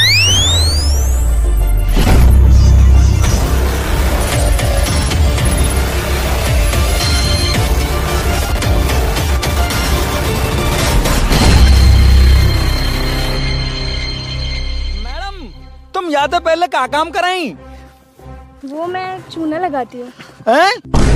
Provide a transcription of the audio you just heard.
तुम याद है पहले क्या काम कराई? वो मैं चूना लगाती हूँ। हैं?